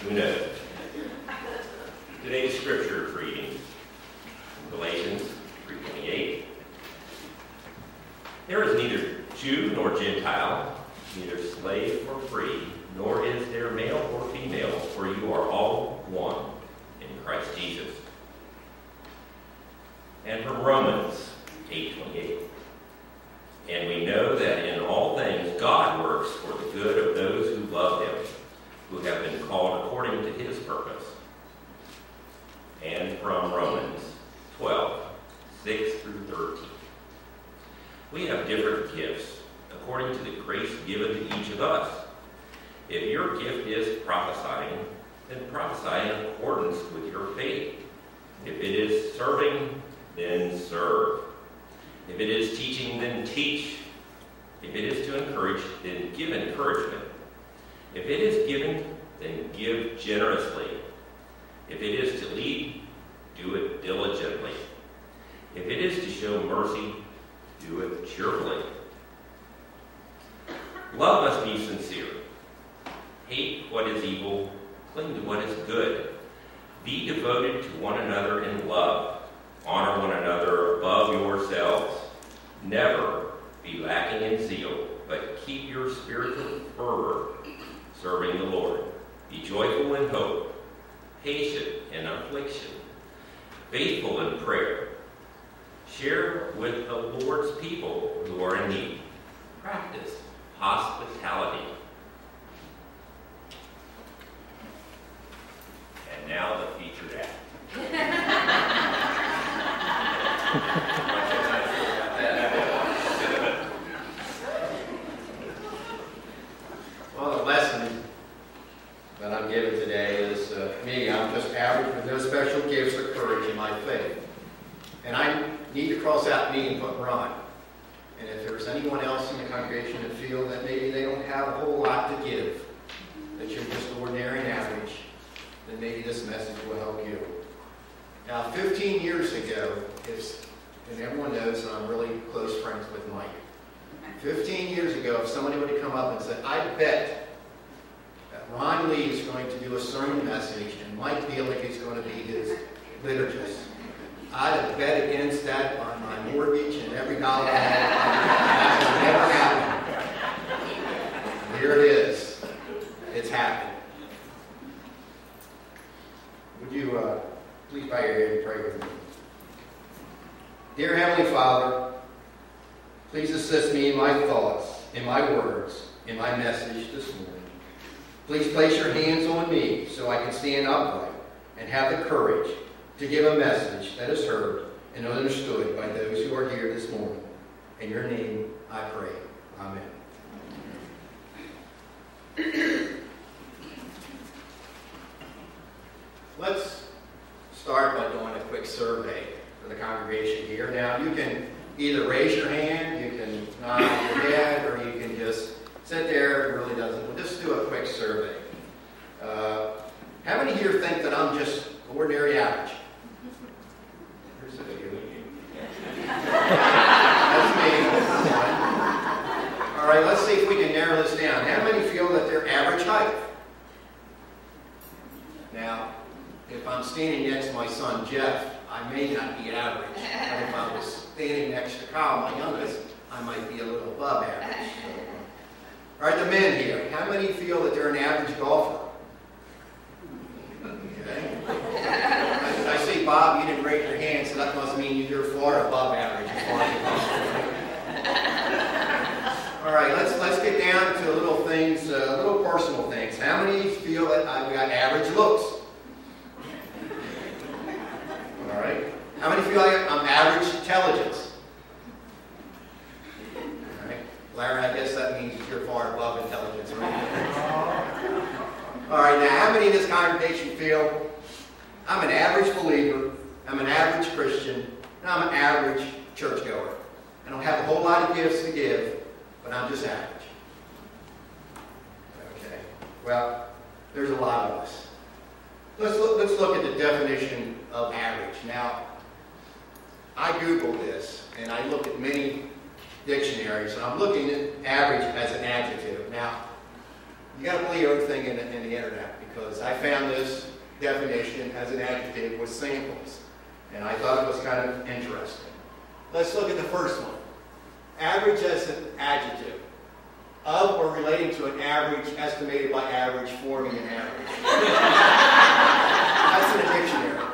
Who knows? Today's scripture reading, Galatians 3:28. There is neither Jew nor Gentile, neither slave nor free, nor is there male or female, for you are all one in Christ Jesus. And from Romans 8:28. And we know that in all things God works for the good of those who love him, who have been called according to his purpose. And from Romans 12:6-13. We have different gifts according to the grace given to each of us. If your gift is prophesying, then prophesy in accordance with your faith. If it is serving, then serve. If it is teaching, then teach. If it is to encourage, then give encouragement. If it is giving, then give generously. If it is to lead, do it diligently. If it is to show mercy, do it cheerfully. Love must be sincere. Hate what is evil, cling to what is good. Be devoted to one another in love. Honor one another above yourselves. Never be lacking in zeal, but keep your spiritual fervor serving the Lord. Be joyful in hope, patient in affliction, faithful in prayer. Share with the Lord's people who are in need. Practice hospitality. And now the featured act. Well, the lesson that I'm giving today is me. I'm just average with no special gifts or courage in my faith. And I need to cross out me and put Ron. And if there's anyone else in the congregation that feel that maybe they don't have a whole lot to give, that you're just ordinary and average, then maybe this message will help you. Now, 15 years ago, and everyone knows that I'm really close friends with Mike. 15 years ago, if somebody would have come up and said, I bet that Ron Lee is going to do a sermon message and Mike Bielick is going to be his liturgist, I'd have bet against that on my mortgage and every dollar I had. That would never happen. Here it is. It's happened. Would you please bow your head and pray with me? Dear Heavenly Father, please assist me in my thoughts, in my words, in my message this morning. Please place your hands on me so I can stand upright and have the courage to give a message that is heard and understood by those who are here this morning. In your name I pray. Amen. Let's start by doing a quick survey for the congregation here. Now, you can either raise your hand, you can nod your head, or you can just sit there. It really doesn't. We'll just do a quick survey. How many here think that I'm just ordinary average? There's a few. That's me. All right, let's see if we can narrow this down. How many feel that they're average height? Now, if I'm standing next to my son Jeff, I may not be average. But if I was standing next to Kyle, my youngest, I might be a little above average. All right, the men here. How many feel that they're an average golfer? Okay. I see, Bob, you didn't raise your hand, so that must mean you're far above average as far as golf. All right, let's get down to little things, little personal things. How many feel that I've got average looks? All right. How many feel like I'm average intelligence? All right. Larry, I guess that means you're far above intelligence, right? All right, now how many in this congregation feel I'm an average believer, I'm an average Christian, and I'm an average churchgoer? I don't have a whole lot of gifts to give, but I'm just average. Okay. Well, there's a lot of us. Let's look at the definition of average. Now, I Googled this, and I looked at many dictionaries, and I'm looking at average as an adjective. Now, You got to believe everything in the internet, because I found this definition as an adjective with samples, and I thought it was kind of interesting. Let's look at the first one. Average as an adjective. Of or relating to an average, estimated by average, forming an average. That's in a dictionary.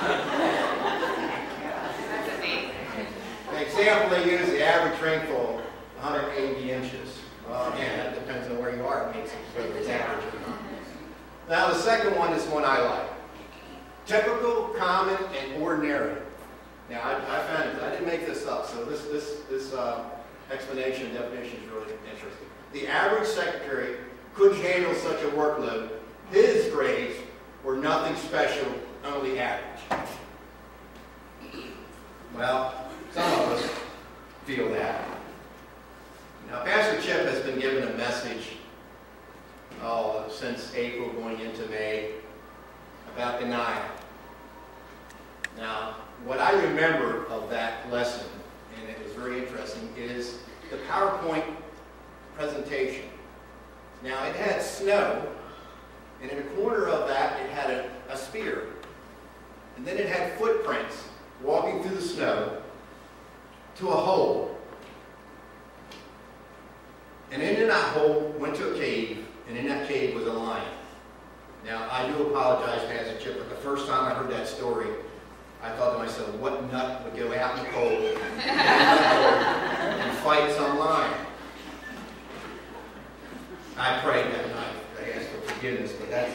That's amazing. An example they use, the average rainfall, 180 inches. Well, again, that depends on where you are. It makes it whether it's average or not. Now, the second one is one I like. Typical, common, and ordinary. Now, I found it. I didn't make this up, so this explanation and definition is really interesting. The average secretary couldn't handle such a workload. His grades were nothing special, only average. Well, some of us feel that. Now, Pastor Chip has been given a message since April going into May about denial. Now, what I remember of that lesson, and it was very interesting, is the PowerPoint presentation. Now, it had snow, and in the corner of that, it had a spear. And then it had footprints walking through the snow to a hole. And in that hole went to a cave, and in that cave was a lion. Now, I do apologize, Pastor Chip, but the first time I heard that story, I thought to myself, what nut would go out in the cold and fight some lion? I prayed that night. I asked for forgiveness, but that's...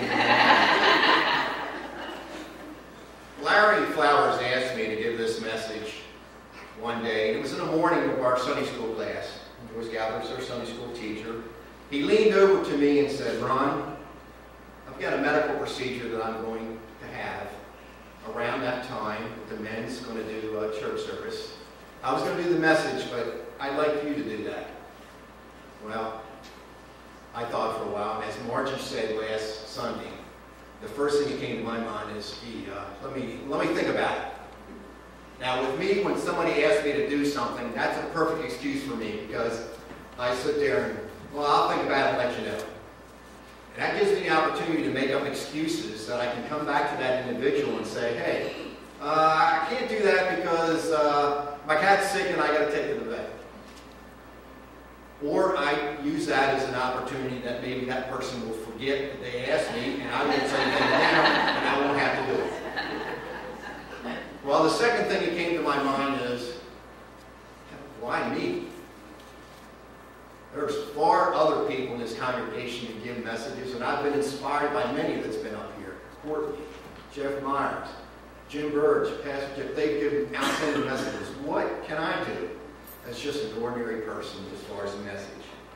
Larry Flowers asked me to give this message one day. It was in the morning of our Sunday school class. It was Gathers, our Sunday school teacher. He leaned over to me and said, Ron, I've got a medical procedure that I'm going to have around that time. The men's going to do a church service. I was going to do the message, but I'd like you to do that. Well, I thought for a while, and as Margie said last Sunday, the first thing that came to my mind is, gee, let me think about it. Now, with me, when somebody asks me to do something, that's a perfect excuse for me, because I sit there and, well, I'll think about it and let you know. And that gives me the opportunity to make up excuses that I can come back to that individual and say, hey, I can't do that because my cat's sick and I got to take it to the vet. Or I use that as an opportunity that maybe that person will forget that they asked me, and I won't say anything down, and I won't have to do it. Well, the second thing that came to my mind is, why me? There's far other people in this congregation who give messages, and I've been inspired by many that's been up here. Courtney, Jeff Myers, Jim Burge, Pastor Jeff, they've given outstanding messages. What can I do as just an ordinary person as far as a message?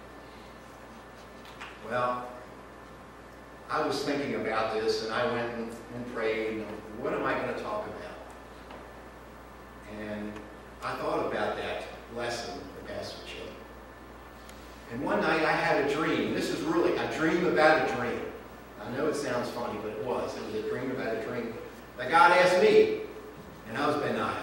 Well, I was thinking about this, and I went and prayed, what am I going to talk about? And I thought about that lesson for Pastor Chip. And one night I had a dream. This is really a dream about a dream. I know it sounds funny, but it was. It was a dream about a dream that God asked me, and I was benign.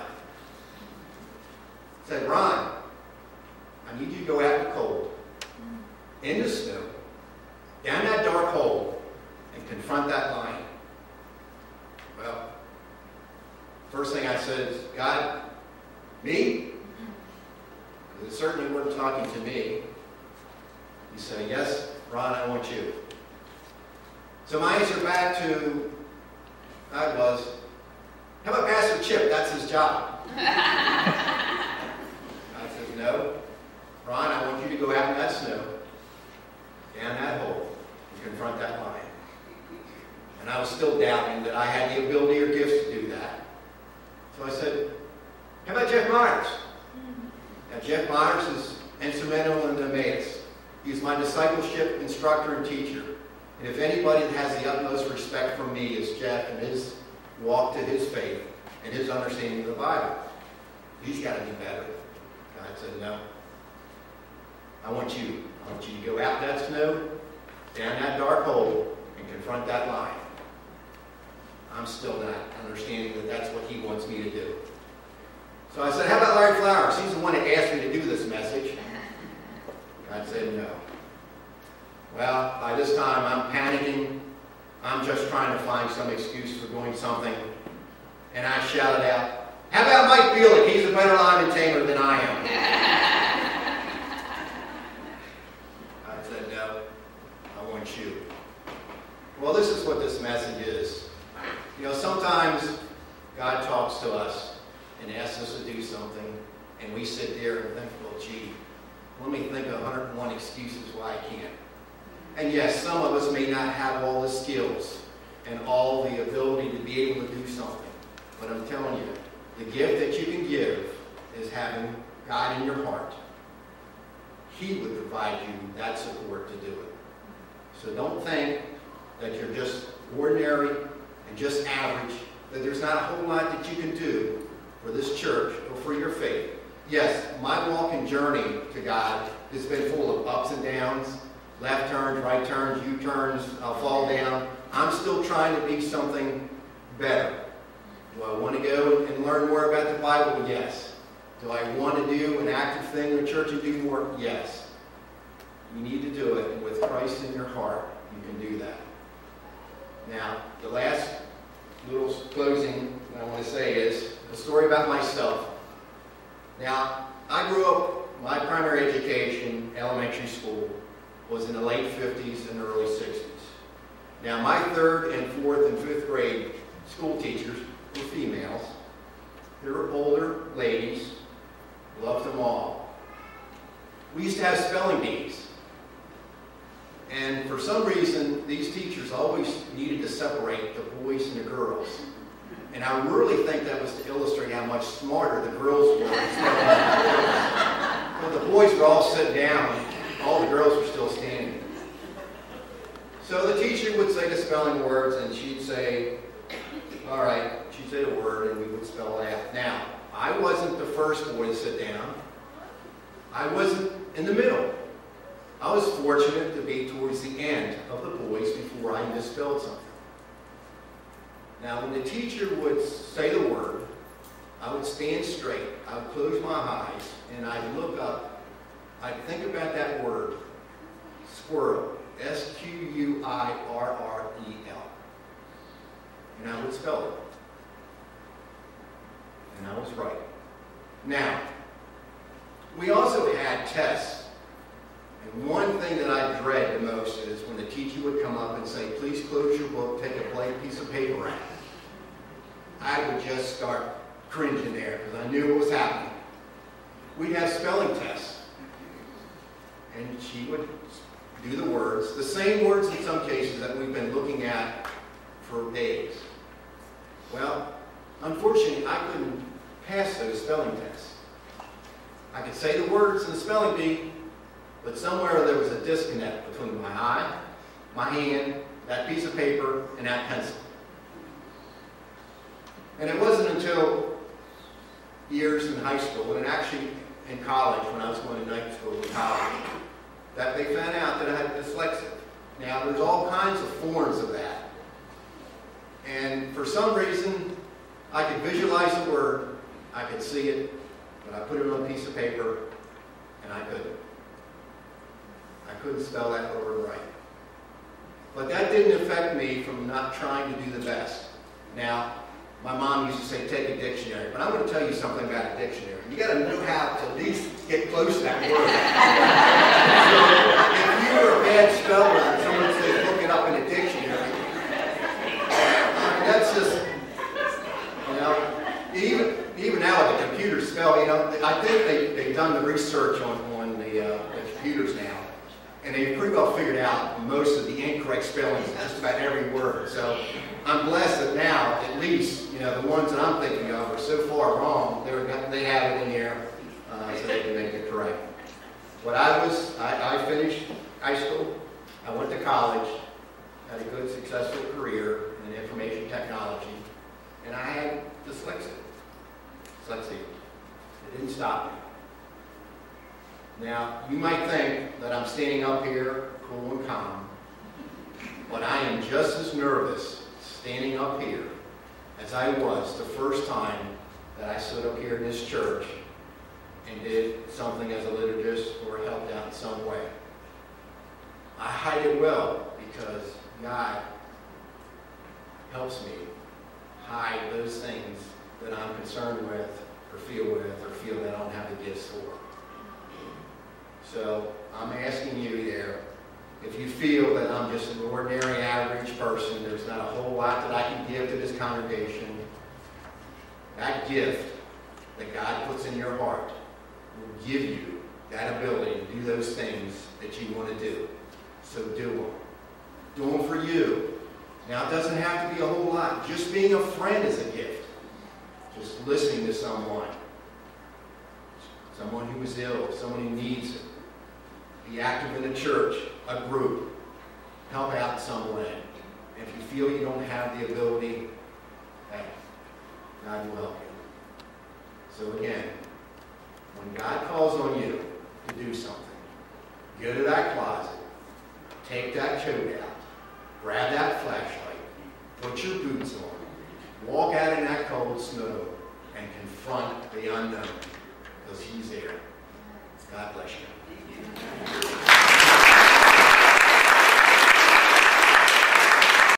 He said, Ron, I need you to go out in the cold, in the snow, down that dark hole, and confront that lion. Well, first thing I said is, God, me? Because it certainly wasn't talking to me. He said, yes, Ron, I want you. So my answer back to God was, how about Pastor Chip? That's his job. I said, no, Ron, I want you to go out in that snow, down that hole, and confront that lion. And I was still doubting that I had the ability or gifts to do that. So I said, how about Jeff Myers? Now, Jeff Myers is instrumental in the Emmaus. He's my discipleship instructor and teacher. And if anybody that has the utmost respect for me is Jeff and his walk to his faith and his understanding of the Bible. He's got to be better. God said, no. I want you to go out in that snow, down that dark hole, and confront that lion. I'm still not understanding that that's what he wants me to do. So I said, how about Larry Flowers? He's the one that asked me to do this message. God said, no. Well, by this time I'm panicking. I'm just trying to find some excuse for doing something. And I shouted out, "How about Mike Bielik? He's a better lineman tamer than I am." I said, "No, I want you." Well, this is what this message is. You know, sometimes God talks to us and asks us to do something, and we sit there and think, well, gee, let me think of 101 excuses why I can't. And yes, some of us may not have all the skills and all the ability to be able to do something. But I'm telling you, the gift that you can give is having God in your heart. He would provide you that support to do it. So don't think that you're just ordinary and just average, that there's not a whole lot that you can do for this church or for your faith. Yes, my walking journey to God has been full of ups and downs, left turns, right turns, U-turns, I'll fall down. I'm still trying to be something better. Do I want to go and learn more about the Bible? Yes. Do I want to do an active thing in the church and do more? Yes. You need to do it, and with Christ in your heart, you can do that. Now, the last little closing I want to say is a story about myself. Now, I grew up, my primary education, elementary school, was in the late 50s and early 60s. Now, my 3rd and 4th and 5th grade school teachers were females. They were older ladies. Loved them all. We used to have spelling bees. And for some reason, these teachers always needed to separate the boys and the girls. And I really think that was to illustrate how much smarter the girls were than the boys. But the boys were all sitting down. All the girls were still standing. So the teacher would say the spelling words, and she'd say, all right, she'd say the word, and we would spell that. Now, I wasn't the first boy to sit down. I wasn't in the middle. I was fortunate to be towards the end of the boys before I misspelled something. Now, when the teacher would say the word, I would stand straight, I would close my eyes, and I'd look up. I'd think about that word, squirrel, S-Q-U-I-R-R-E-L. And I would spell it. And I was right. Now, we also had tests. And one thing that I dread the most is when the teacher would come up and say, please close your book, take a blank piece of paper out. I would just start cringing there because I knew what was happening. We'd have spelling tests. And she would do the words, the same words in some cases that we've been looking at for days. Well, unfortunately, I couldn't pass those spelling tests. I could say the words in the spelling bee, but somewhere there was a disconnect between my eye, my hand, that piece of paper, and that pencil. And it wasn't until years in high school, and actually in college, when I was going to night school in college, that they found out that I had dyslexia. Now, there's all kinds of forms of that. And for some reason, I could visualize the word, I could see it, but I put it on a piece of paper, and I couldn't. I couldn't spell that word right. But that didn't affect me from not trying to do the best. Now, my mom used to say, take a dictionary. But I'm going to tell you something about a dictionary. You got to know how to at least get close to that word. So, if you're a bad speller and someone says, look it up in a dictionary, that's just, even now with the computer spell, I think they've done the research on the computers now. And they've pretty well figured out most of the incorrect spellings of just about every word. So I'm blessed that now, at least, the ones that I'm thinking of are so far wrong, they have it in here so they can make it correct. But I finished high school, I went to college, had a good, successful career in information technology, and I had dyslexia. It didn't stop me. Now, you might think that I'm standing up here, cool and calm, but I am just as nervous standing up here as I was the first time that I stood up here in this church and did something as a liturgist or helped out in some way. I hide it well, because God helps me hide those things that I'm concerned with, or feel that I don't have the gifts for. So I'm asking you there, if you feel that I'm just an ordinary, average person, there's not a whole lot that I can give to this congregation, that gift that God puts in your heart will give you that ability to do those things that you want to do. So do them. Do them for you. Now, it doesn't have to be a whole lot. Just being a friend is a gift. Just listening to someone who is ill, someone who needs it. Be active in a church, a group. Help out in some way. And if you feel you don't have the ability, hey, God will help you. So again, when God calls on you to do something, go to that closet, take that coat out, grab that flashlight, put your boots on, walk out in that cold snow, and confront the unknown, because He's there. God bless you.